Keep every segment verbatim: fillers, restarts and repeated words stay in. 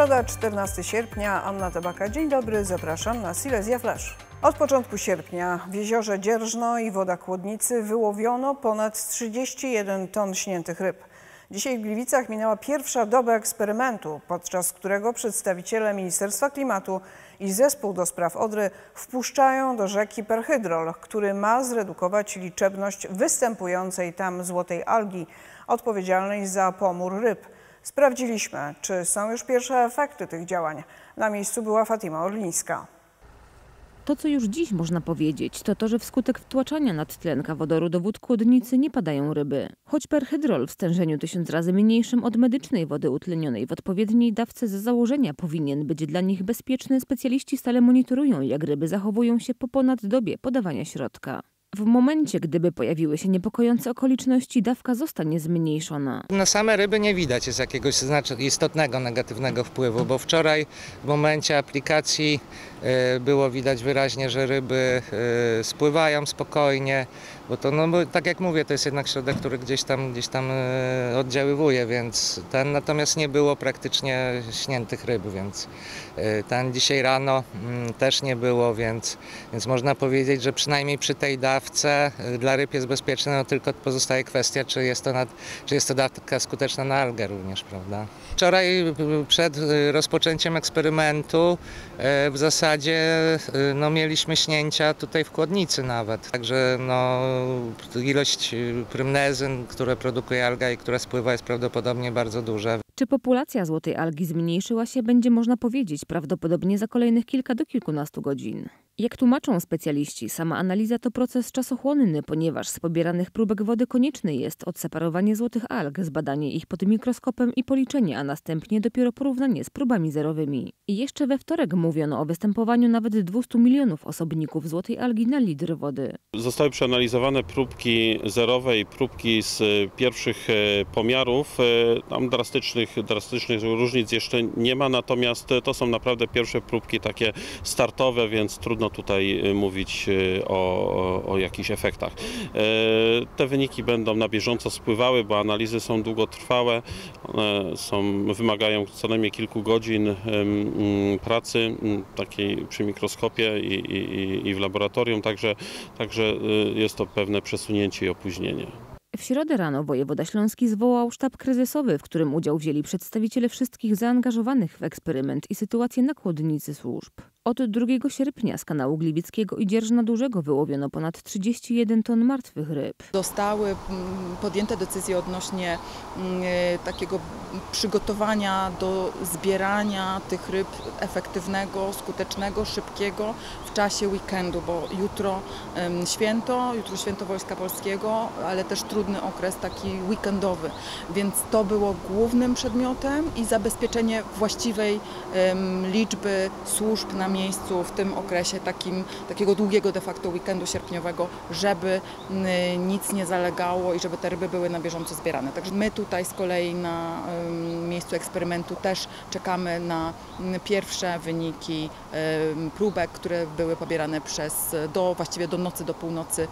Środa, czternastego sierpnia, Anna Tabaka. Dzień dobry, zapraszam na Silesia Flash. Od początku sierpnia w jeziorze Dzierżno i wodach Chłodnicy wyłowiono ponad trzydzieści jeden ton śniętych ryb. Dzisiaj w Gliwicach minęła pierwsza doba eksperymentu, podczas którego przedstawiciele Ministerstwa Klimatu i Zespół do spraw Odry wpuszczają do rzeki perhydrol, który ma zredukować liczebność występującej tam złotej algi, odpowiedzialnej za pomór ryb. Sprawdziliśmy, czy są już pierwsze efekty tych działań. Na miejscu była Fatima Orlińska. To, co już dziś można powiedzieć, to to, że wskutek wtłaczania nadtlenka wodoru do wód Chłodnicy nie padają ryby. Choć perhydrol w stężeniu tysiąc razy mniejszym od medycznej wody utlenionej w odpowiedniej dawce z założenia powinien być dla nich bezpieczny, specjaliści stale monitorują, jak ryby zachowują się po ponad dobie podawania środka. W momencie, gdyby pojawiły się niepokojące okoliczności, dawka zostanie zmniejszona. Na same ryby nie widać jest jakiegoś znaczy istotnego negatywnego wpływu, bo wczoraj w momencie aplikacji y, było widać wyraźnie, że ryby y, spływają spokojnie, bo to, no, bo tak jak mówię, to jest jednak środek, który gdzieś tam, gdzieś tam y, oddziaływuje, więc ten natomiast nie było praktycznie śniętych ryb, więc y, ten dzisiaj rano y, też nie było, więc, więc można powiedzieć, że przynajmniej przy tej dawce dla ryb jest bezpieczne, no tylko pozostaje kwestia, czy jest to, nad, czy jest to dawka skuteczna na algę również, prawda? Wczoraj przed rozpoczęciem eksperymentu w zasadzie no, mieliśmy śnięcia tutaj w Chłodnicy nawet, także no, ilość prymnezyn, które produkuje alga i która spływa, jest prawdopodobnie bardzo duża. Czy populacja złotej algi zmniejszyła się, będzie można powiedzieć prawdopodobnie za kolejnych kilka do kilkunastu godzin. Jak tłumaczą specjaliści, sama analiza to proces czasochłonny, ponieważ z pobieranych próbek wody konieczne jest odseparowanie złotych alg, zbadanie ich pod mikroskopem i policzenie, a następnie dopiero porównanie z próbami zerowymi. I jeszcze we wtorek mówiono o występowaniu nawet dwustu milionów osobników złotej algi na litr wody. Zostały przeanalizowane próbki zerowe i próbki z pierwszych pomiarów. Tam drastycznych, drastycznych różnic jeszcze nie ma, natomiast to są naprawdę pierwsze próbki takie startowe, więc trudno tutaj mówić o, o, o jakichś efektach. Te wyniki będą na bieżąco spływały, bo analizy są długotrwałe, są, wymagają co najmniej kilku godzin pracy takiej przy mikroskopie i, i, i w laboratorium, także, także jest to pewne przesunięcie i opóźnienie. W środę rano wojewoda śląski zwołał sztab kryzysowy, w którym udział wzięli przedstawiciele wszystkich zaangażowanych w eksperyment i sytuację na Chłodnicy służb. Od drugiego sierpnia z kanału Gliwickiego i Dzierżna Dużego wyłowiono ponad trzydzieści jeden ton martwych ryb. Zostały podjęte decyzje odnośnie takiego przygotowania do zbierania tych ryb efektywnego, skutecznego, szybkiego w czasie weekendu, bo jutro święto, jutro święto Wojska Polskiego, ale też trudny okres taki weekendowy, więc to było głównym przedmiotem i zabezpieczenie właściwej liczby służb na miejscu w tym okresie takim, takiego długiego de facto weekendu sierpniowego, żeby nic nie zalegało i żeby te ryby były na bieżąco zbierane. Także my tutaj z kolei na miejscu eksperymentu też czekamy na pierwsze wyniki próbek, które były pobierane przez do właściwie do nocy, do północy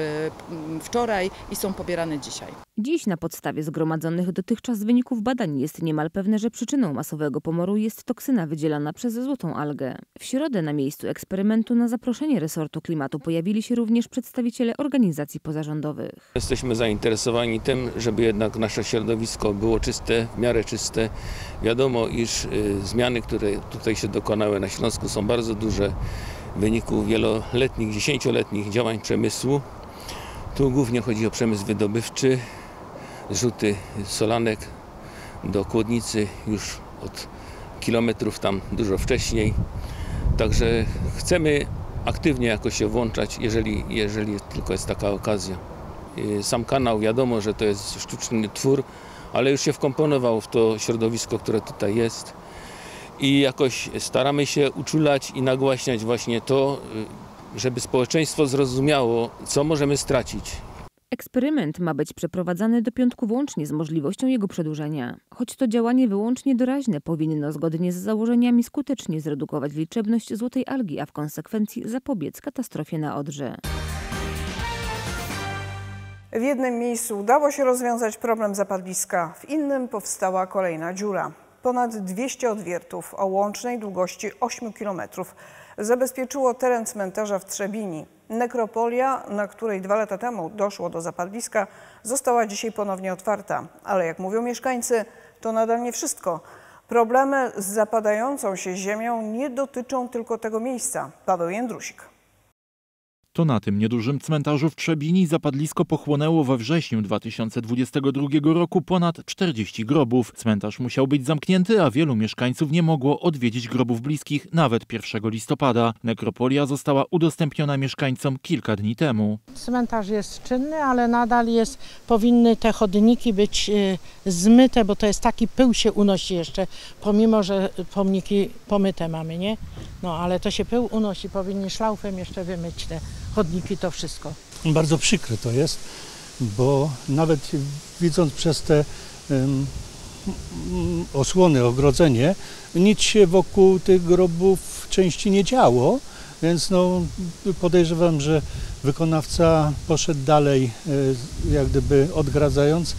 wczoraj i są pobierane dzisiaj. Dziś na podstawie zgromadzonych dotychczas wyników badań jest niemal pewne, że przyczyną masowego pomoru jest toksyna wydzielana przez złotą algę. W środę na miejscu eksperymentu na zaproszenie resortu klimatu pojawili się również przedstawiciele organizacji pozarządowych. Jesteśmy zainteresowani tym, żeby jednak nasze środowisko było czyste, w miarę czyste. Wiadomo, iż y, zmiany, które tutaj się dokonały na Śląsku, są bardzo duże w wyniku wieloletnich, dziesięcioletnich działań przemysłu. Tu głównie chodzi o przemysł wydobywczy, zrzuty solanek do Chłodnicy już od kilometrów tam dużo wcześniej. Także chcemy aktywnie jakoś się włączać, jeżeli, jeżeli tylko jest taka okazja. Sam kanał, wiadomo, że to jest sztuczny twór, ale już się wkomponował w to środowisko, które tutaj jest. I jakoś staramy się uczulać i nagłaśniać właśnie to, żeby społeczeństwo zrozumiało, co możemy stracić. Eksperyment ma być przeprowadzany do piątku włącznie z możliwością jego przedłużenia. Choć to działanie wyłącznie doraźne powinno zgodnie z założeniami skutecznie zredukować liczebność złotej algi, a w konsekwencji zapobiec katastrofie na Odrze. W jednym miejscu udało się rozwiązać problem zapadliska, w innym powstała kolejna dziura. Ponad dwieście odwiertów o łącznej długości ośmiu kilometrów zabezpieczyło teren cmentarza w Trzebini. Nekropolia, na której dwa lata temu doszło do zapadliska, została dzisiaj ponownie otwarta. Ale jak mówią mieszkańcy, to nadal nie wszystko. Problemy z zapadającą się ziemią nie dotyczą tylko tego miejsca. Paweł Jędrusik. To na tym niedużym cmentarzu w Trzebini zapadlisko pochłonęło we wrześniu dwa tysiące dwudziestego drugiego roku ponad czterdzieści grobów. Cmentarz musiał być zamknięty, a wielu mieszkańców nie mogło odwiedzić grobów bliskich nawet pierwszego listopada. Nekropolia została udostępniona mieszkańcom kilka dni temu. Cmentarz jest czynny, ale nadal jest, powinny te chodniki być y, zmyte, bo to jest taki pył się unosi jeszcze, pomimo że pomniki pomyte mamy, nie? No ale to się pył unosi, powinni szlaufem jeszcze wymyć te chodniki, to wszystko. Bardzo przykre to jest, bo nawet widząc przez te um, osłony, ogrodzenie, nic się wokół tych grobów w części nie działo, więc no, podejrzewam, że wykonawca poszedł dalej, jak gdyby odgradzając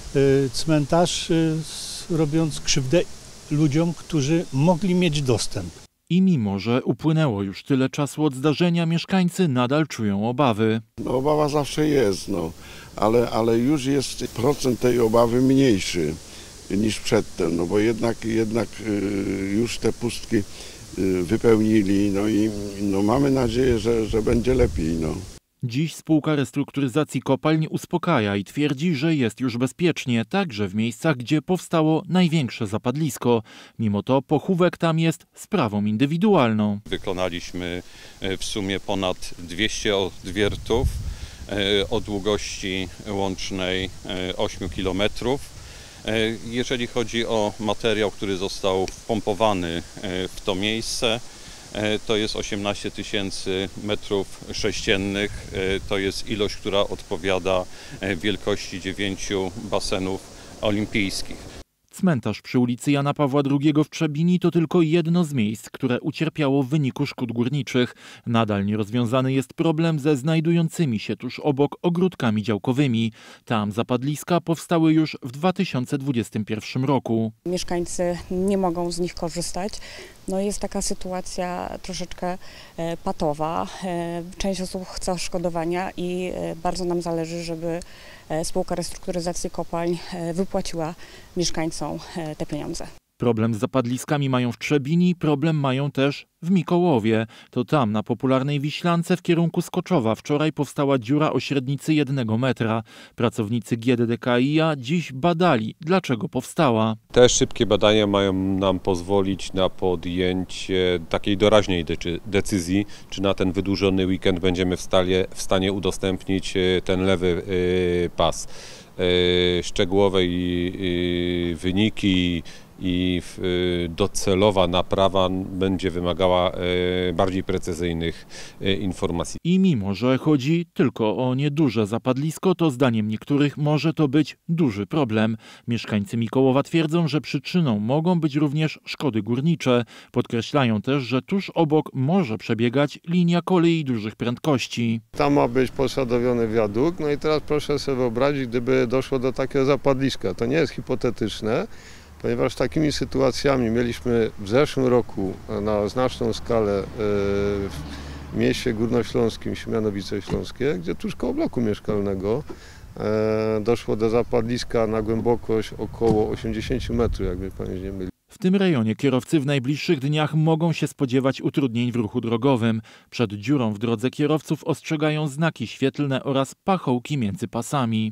cmentarz, robiąc krzywdę ludziom, którzy mogli mieć dostęp. I mimo, że upłynęło już tyle czasu od zdarzenia, mieszkańcy nadal czują obawy. No, obawa zawsze jest, no, ale, ale już jest procent tej obawy mniejszy niż przedtem, no bo jednak, jednak już te pustki wypełnili, no i no, mamy nadzieję, że, że będzie lepiej. No. Dziś spółka restrukturyzacji kopalń uspokaja i twierdzi, że jest już bezpiecznie, także w miejscach, gdzie powstało największe zapadlisko. Mimo to pochówek tam jest sprawą indywidualną. Wykonaliśmy w sumie ponad dwieście odwiertów o długości łącznej ośmiu kilometrów. Jeżeli chodzi o materiał, który został wpompowany w to miejsce, to jest osiemnaście tysięcy metrów sześciennych. To jest ilość, która odpowiada wielkości dziewięciu basenów olimpijskich. Cmentarz przy ulicy Jana Pawła drugiego w Trzebini to tylko jedno z miejsc, które ucierpiało w wyniku szkód górniczych. Nadal nierozwiązany jest problem ze znajdującymi się tuż obok ogródkami działkowymi. Tam zapadliska powstały już w dwa tysiące dwudziestym pierwszym roku. Mieszkańcy nie mogą z nich korzystać. No jest taka sytuacja troszeczkę patowa. Część osób chce odszkodowania i bardzo nam zależy, żeby spółka restrukturyzacji kopalń wypłaciła mieszkańcom te pieniądze. Problem z zapadliskami mają w Trzebini, problem mają też w Mikołowie. To tam, na popularnej Wiślance w kierunku Skoczowa, wczoraj powstała dziura o średnicy jednego metra. Pracownicy G D D K I A dziś badali, dlaczego powstała. Te szybkie badania mają nam pozwolić na podjęcie takiej doraźnej decyzji, czy na ten wydłużony weekend będziemy w stanie, w stanie udostępnić ten lewy pas. Szczegółowe wyniki i docelowa naprawa będzie wymagała bardziej precyzyjnych informacji. I mimo, że chodzi tylko o nieduże zapadlisko, to zdaniem niektórych może to być duży problem. Mieszkańcy Mikołowa twierdzą, że przyczyną mogą być również szkody górnicze. Podkreślają też, że tuż obok może przebiegać linia kolei dużych prędkości. Tam ma być posadowiony wiadukt, no i teraz proszę sobie wyobrazić, gdyby doszło do takiego zapadliska. To nie jest hipotetyczne, ponieważ takimi sytuacjami mieliśmy w zeszłym roku na znaczną skalę w mieście górnośląskim Siemianowice Śląskie, gdzie tuż koło bloku mieszkalnego doszło do zapadliska na głębokość około osiemdziesiąt metrów, jakby pamięć nie myli. W tym rejonie kierowcy w najbliższych dniach mogą się spodziewać utrudnień w ruchu drogowym. Przed dziurą w drodze kierowców ostrzegają znaki świetlne oraz pachołki między pasami.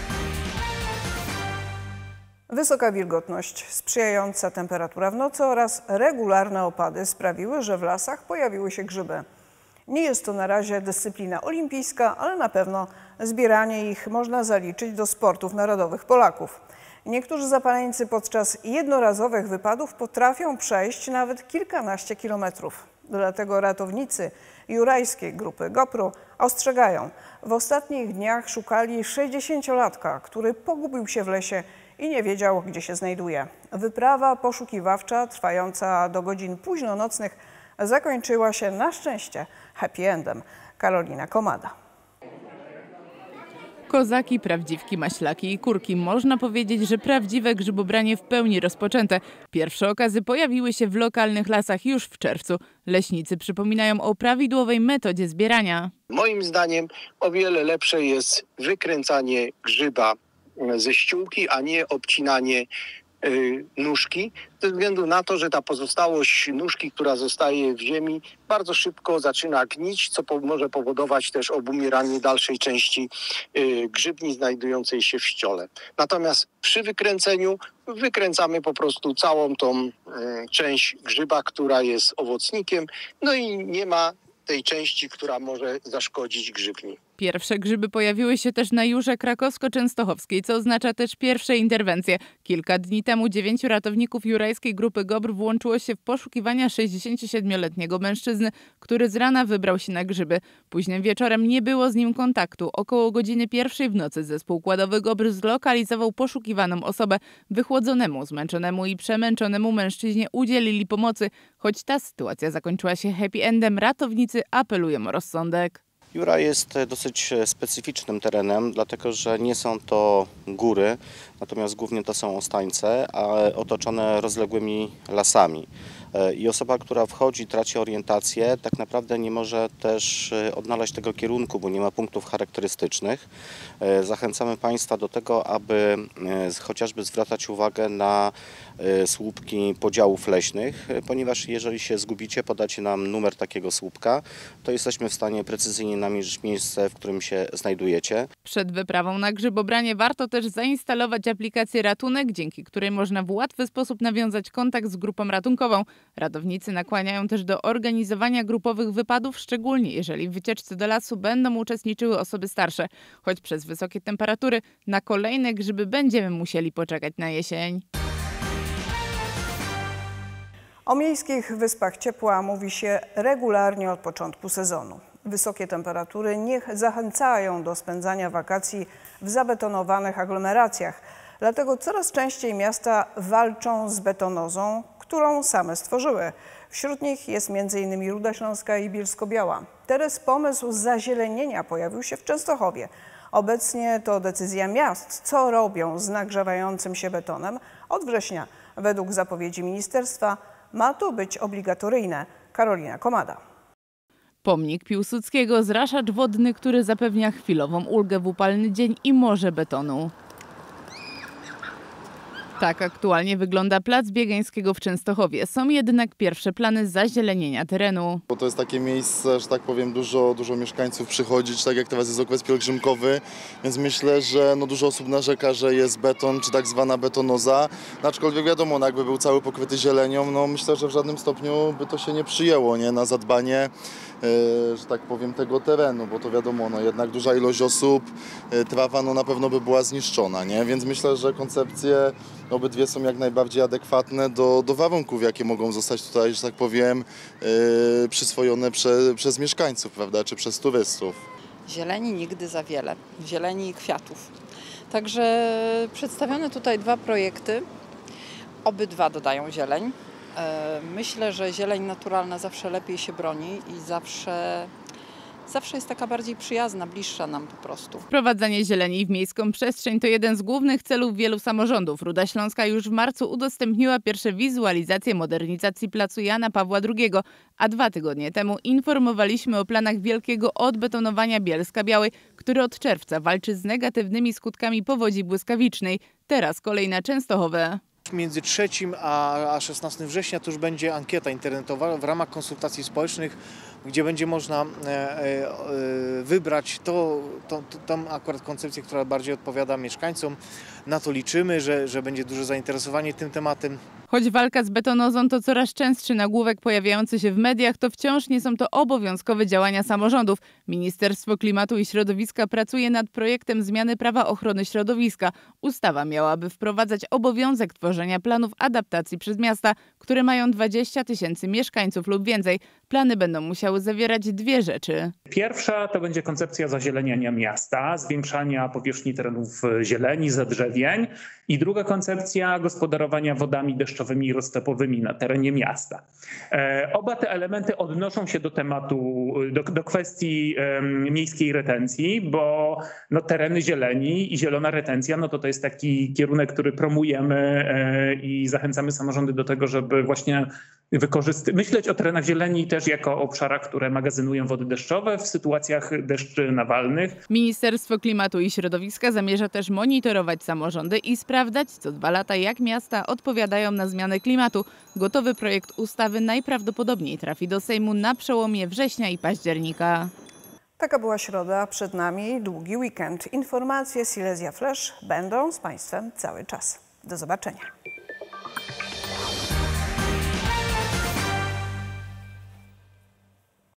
Wysoka wilgotność, sprzyjająca temperatura w nocy oraz regularne opady sprawiły, że w lasach pojawiły się grzyby. Nie jest to na razie dyscyplina olimpijska, ale na pewno zbieranie ich można zaliczyć do sportów narodowych Polaków. Niektórzy zapaleńcy podczas jednorazowych wypadów potrafią przejść nawet kilkanaście kilometrów. Dlatego ratownicy jurajskiej grupy GoPro ostrzegają. W ostatnich dniach szukali sześćdziesięciolatka, który pogubił się w lesie i nie wiedział, gdzie się znajduje. Wyprawa poszukiwawcza trwająca do godzin późnonocnych zakończyła się na szczęście happy endem. Karolina Komada. Kozaki, prawdziwki, maślaki i kurki. Można powiedzieć, że prawdziwe grzybobranie w pełni rozpoczęte. Pierwsze okazy pojawiły się w lokalnych lasach już w czerwcu. Leśnicy przypominają o prawidłowej metodzie zbierania. Moim zdaniem o wiele lepsze jest wykręcanie grzyba ze ściółki, a nie obcinanie y, nóżki. Ze względu na to, że ta pozostałość nóżki, która zostaje w ziemi, bardzo szybko zaczyna gnić, co po, może powodować też obumieranie dalszej części y, grzybni znajdującej się w ściole. Natomiast przy wykręceniu wykręcamy po prostu całą tą y, część grzyba, która jest owocnikiem, no i nie ma tej części, która może zaszkodzić grzybni. Pierwsze grzyby pojawiły się też na Jurze Krakowsko-Częstochowskiej, co oznacza też pierwsze interwencje. Kilka dni temu dziewięciu ratowników Jurajskiej Grupy Gobr włączyło się w poszukiwania sześćdziesięciosiedmioletniego mężczyzny, który z rana wybrał się na grzyby. Późnym wieczorem nie było z nim kontaktu. Około godziny pierwszej w nocy zespół układowy Gobr zlokalizował poszukiwaną osobę. Wychłodzonemu, zmęczonemu i przemęczonemu mężczyźnie udzielili pomocy. Choć ta sytuacja zakończyła się happy endem, ratownicy apelują o rozsądek. Jura jest dosyć specyficznym terenem, dlatego że nie są to góry, natomiast głównie to są ostańce, a otoczone rozległymi lasami. I osoba, która wchodzi, traci orientację, tak naprawdę nie może też odnaleźć tego kierunku, bo nie ma punktów charakterystycznych. Zachęcamy Państwa do tego, aby chociażby zwracać uwagę na słupki podziałów leśnych, ponieważ jeżeli się zgubicie, podacie nam numer takiego słupka, to jesteśmy w stanie precyzyjnie namierzyć miejsce, w którym się znajdujecie. Przed wyprawą na grzybobranie warto też zainstalować aplikację Ratunek, dzięki której można w łatwy sposób nawiązać kontakt z grupą ratunkową. Ratownicy nakłaniają też do organizowania grupowych wypadów, szczególnie jeżeli w wycieczce do lasu będą uczestniczyły osoby starsze. Choć przez wysokie temperatury na kolejne grzyby będziemy musieli poczekać na jesień. O miejskich wyspach ciepła mówi się regularnie od początku sezonu. Wysokie temperatury niech zachęcają do spędzania wakacji w zabetonowanych aglomeracjach. Dlatego coraz częściej miasta walczą z betonozą, którą same stworzyły. Wśród nich jest między innymi Ruda Śląska i Bielsko-Biała. Teraz pomysł zazielenienia pojawił się w Częstochowie. Obecnie to decyzja miast, co robią z nagrzewającym się betonem. Od września, według zapowiedzi ministerstwa, ma to być obligatoryjne. Karolina Komada. Pomnik Piłsudskiego, zraszacz wodny, który zapewnia chwilową ulgę w upalny dzień i morze betonu. Tak aktualnie wygląda plac Biegańskiego w Częstochowie. Są jednak pierwsze plany zazielenienia terenu. Bo to jest takie miejsce, że tak powiem, dużo, dużo mieszkańców przychodzi, czy tak jak teraz jest okres pielgrzymkowy, więc myślę, że no dużo osób narzeka, że jest beton, czy tak zwana betonoza. No, aczkolwiek wiadomo, no jakby był cały pokryty zielenią, no myślę, że w żadnym stopniu by to się nie przyjęło, nie, na zadbanie, yy, że tak powiem, tego terenu, bo to wiadomo, no jednak duża ilość osób, yy, trawa no na pewno by była zniszczona, nie, więc myślę, że koncepcje obydwie są jak najbardziej adekwatne do, do warunków, jakie mogą zostać tutaj, że tak powiem, yy, przyswojone prze, przez mieszkańców, prawda, czy przez turystów. Zieleni nigdy za wiele, zieleni i kwiatów. Także przedstawione tutaj dwa projekty, obydwa dodają zieleń. Myślę, że zieleń naturalna zawsze lepiej się broni i zawsze... Zawsze jest taka bardziej przyjazna, bliższa nam po prostu. Wprowadzanie zieleni w miejską przestrzeń to jeden z głównych celów wielu samorządów. Ruda Śląska już w marcu udostępniła pierwsze wizualizacje modernizacji placu Jana Pawła drugiego, a dwa tygodnie temu informowaliśmy o planach wielkiego odbetonowania Bielska-Białej, który od czerwca walczy z negatywnymi skutkami powodzi błyskawicznej. Teraz kolej na Częstochowę. Między trzecim a szesnastego września to już będzie ankieta internetowa w ramach konsultacji społecznych, gdzie będzie można wybrać to, to, to, tam akurat koncepcję, która bardziej odpowiada mieszkańcom. Na to liczymy, że, że będzie duże zainteresowanie tym tematem. Choć walka z betonozą to coraz częstszy nagłówek pojawiający się w mediach, to wciąż nie są to obowiązkowe działania samorządów. Ministerstwo Klimatu i Środowiska pracuje nad projektem zmiany prawa ochrony środowiska. Ustawa miałaby wprowadzać obowiązek tworzenia planów adaptacji przez miasta, które mają dwadzieścia tysięcy mieszkańców lub więcej. Plany będą musiały musiały zawierać dwie rzeczy. Pierwsza to będzie koncepcja zazieleniania miasta, zwiększania powierzchni terenów zieleni, zadrzewień. I druga koncepcja gospodarowania wodami deszczowymi i roztopowymi na terenie miasta. E, oba te elementy odnoszą się do tematu, do, do kwestii e, miejskiej retencji, bo no, tereny zieleni i zielona retencja, no to to jest taki kierunek, który promujemy e, i zachęcamy samorządy do tego, żeby właśnie wykorzysty- myśleć o terenach zieleni też jako obszarach, które magazynują wody deszczowe w sytuacjach deszczy nawalnych. Ministerstwo Klimatu i Środowiska zamierza też monitorować samorządy i sprawdzać co dwa lata, jak miasta odpowiadają na zmianę klimatu. Gotowy projekt ustawy najprawdopodobniej trafi do Sejmu na przełomie września i października. Taka była środa, przed nami długi weekend. Informacje Silesia Flash będą z Państwem cały czas. Do zobaczenia.